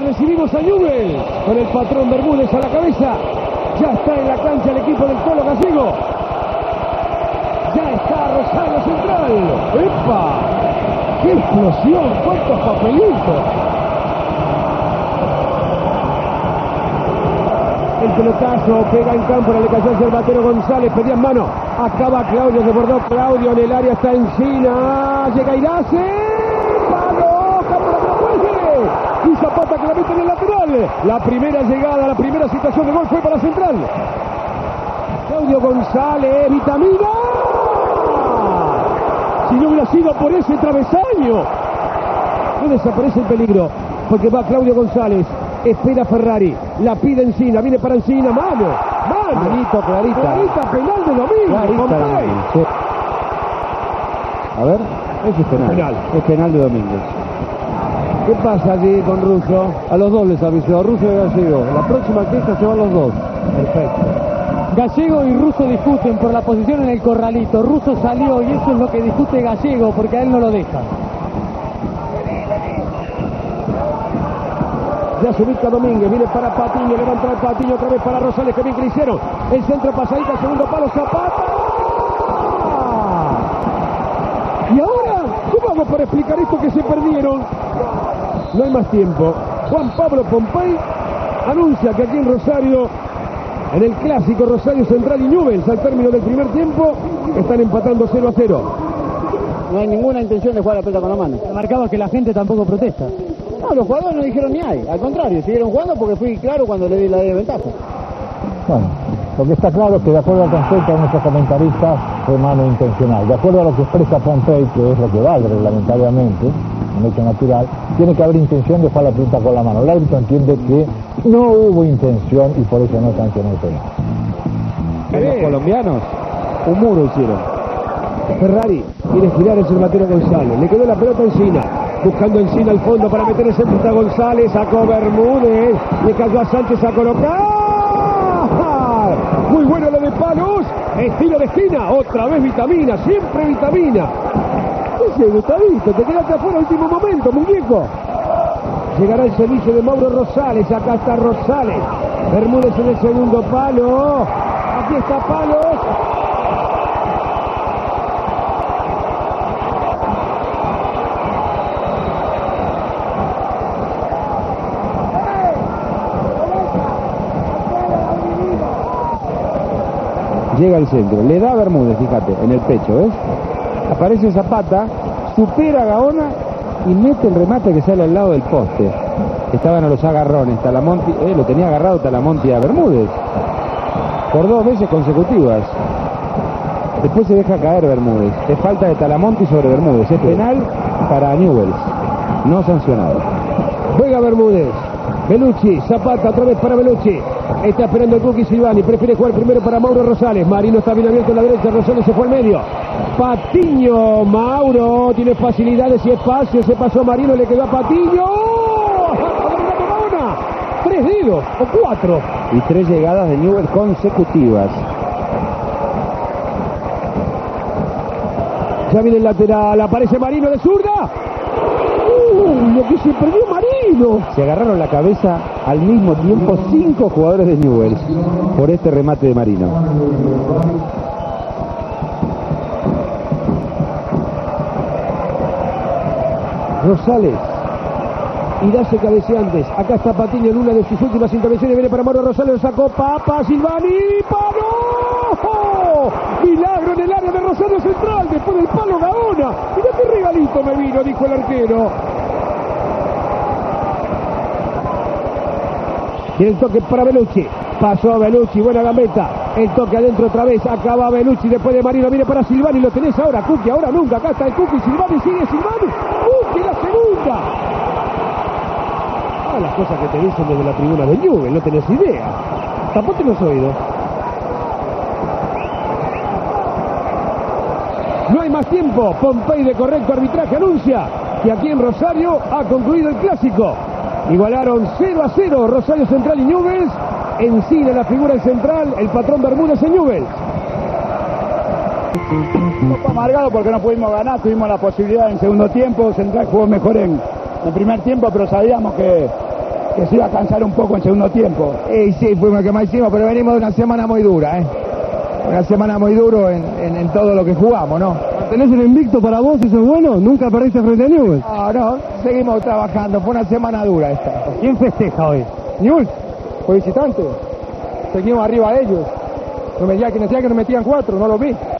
recibimos a Newell's con el patrón Bermúdez a la cabeza. Ya está en la cancha el equipo del Colo Gallego. Ya está Rosario Central. ¡Epa! ¡Qué explosión! ¡Cuántos papelitos! El pelotazo pega en campo, le cayó el Cervatero González, pedía en mano. Acaba Claudio, desbordó Claudio en el área, está Encina. Llega Irace. ¡Palo! Y Zapata que la mete en el lateral. La primera llegada, la primera situación de gol fue para Central. Claudio González, Vitamina. Si no hubiera sido por ese travesaño, no desaparece el peligro, porque va Claudio González, espera Ferrari, la pide Encina, viene para Encina, mano. Manito, clarita. Clarita, penal de Domingo. Sí. A ver, ese es penal. Es penal de Domínguez. ¿Qué pasa allí con Russo? A los dos les avisó, Russo y Gallego. La próxima queja se van los dos. Perfecto. Gallego y Russo discuten por la posición en el corralito. Russo salió y eso es lo que discute Gallego porque a él no lo deja. Ya se ubica Domínguez, viene para Patiño, levanta el Patiño otra vez para Rosales, que bien que le hicieron. El centro pasadita, el segundo palo, Zapata. Y ahora, ¿cómo hago para explicar esto que se perdieron? No hay más tiempo. Juan Pablo Pompey anuncia que aquí en Rosario, en el clásico Rosario Central y Newell's, al término del primer tiempo, están empatando 0-0. No hay ninguna intención de jugar la pelota con la mano. Marcaba que la gente tampoco protesta. No, los jugadores no dijeron ni hay. Al contrario, siguieron jugando porque fui claro cuando le di la desventaja. Bueno, lo que está claro es que de acuerdo al concepto de nuestros comentaristas fue mano intencional. De acuerdo a lo que expresa Pompey, que es lo que vale reglamentariamente, un hecho natural, tiene que haber intención de jugar la pelota con la mano. El árbitro entiende que no hubo intención y por eso no sancionó el penal. Los colombianos un muro hicieron. Ferrari quiere girar el Cervatero González, le quedó la pelota Encina, buscando Encina al fondo para meter el centro a González, sacó Bermúdez, le cayó a Sánchez a colocar. Muy bueno lo de Palos, estilo de esquina, otra vez Vitamina, siempre Vitamina. Ese Gustavito, te quedaste afuera al último momento, muñeco. Llegará el servicio de Mauro Rosales, acá está Rosales, Bermúdez en el segundo palo, aquí está Palos. Llega al centro, le da a Bermúdez, fíjate, en el pecho, ¿ves? Aparece Zapata, supera a Gaona y mete el remate que sale al lado del poste. Estaban a los agarrones, Talamonti, lo tenía agarrado Talamonti a Bermúdez por 2 veces consecutivas. Después se deja caer Bermúdez. Es falta de Talamonti sobre Bermúdez. Es penal para Newell's, no sancionado. Juega Bermúdez. Bellucci, Zapata otra vez para Bellucci. Está esperando el Cookie Silvani. Prefiere jugar primero para Mauro Rosales. Marino está bien abierto en la derecha. Rosales se fue al medio. Patiño. Mauro tiene facilidades y espacio. Se pasó Marino. Le quedó a Patiño. 3 dedos o 4. Y 3 llegadas de Newell's consecutivas. Ya viene el lateral. Aparece Marino de zurda. Lo que se perdió Marino. Se agarraron la cabeza al mismo tiempo 5 jugadores de Newell's por este remate de Marino. Rosales. Y Dace cabeceantes. Acá está Patiño en una de sus últimas intervenciones. Viene para Mauro Rosales. Lo sacó Papa. Silvani. ¡Palo! Milagro en el área de Rosario Central. Después del palo Gaona. Mirá qué regalito me vino, dijo el arquero. Tiene el toque para Bellucci. Pasó a Bellucci. Buena gambeta. El toque adentro otra vez. Acaba Bellucci. Después de Marino. Viene para Silvani. Lo tenés ahora, Cookie. Ahora nunca. Acá está el Cookie. Silvani. Sigue Silvani. Cookie la segunda. Las cosas que te dicen desde la tribuna de Newell's, no tenés idea. Tapote los oídos. No hay más tiempo. Pompey de correcto arbitraje anuncia que aquí en Rosario ha concluido el clásico. Igualaron 0-0 Rosario Central y Newell's. Encina la figura del central, el patrón Bermúdez en Newell's. Un poco amargado porque no pudimos ganar, tuvimos la posibilidad en segundo tiempo. Central jugó mejor en el primer tiempo, pero sabíamos que que se iba a cansar un poco en segundo tiempo. Y sí, fuimos lo que más hicimos, pero venimos de una semana muy dura, Una semana muy duro en todo lo que jugamos, ¿no? ¿Tenés el invicto para vos? ¿Eso es bueno? ¿Nunca perdiste frente a Newell's? No, seguimos trabajando, fue una semana dura esta. ¿Quién festeja hoy? Newell's, fue visitante. Seguimos arriba de ellos. No me decía que nos metían 4, no lo vi.